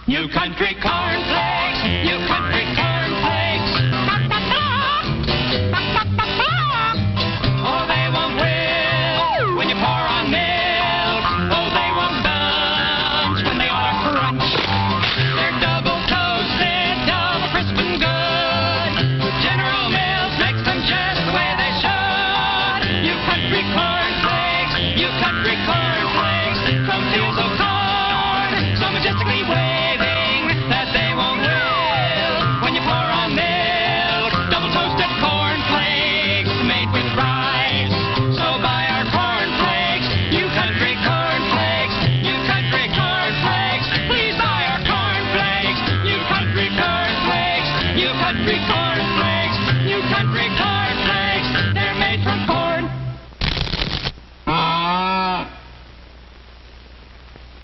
You country cornflakes, you country cornflakes. Oh, they won't will when you pour on milk. Oh, they won't bunch when they are crunch. They're double toasted, double crisp and good. General Mills makes them just the way they should. You country cornflakes, you country cornflakes. From fields of corn, so majestically waved.